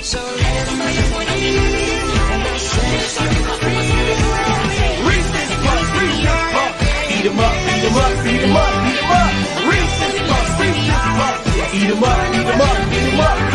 So let me and I Reese's Puffs, Reese's Puffs. Eat 'em up, eat 'em up, eat 'em up, eat 'em up. Reese's Puffs, Reese's Puffs. Eat 'em up, eat 'em up, eat 'em up.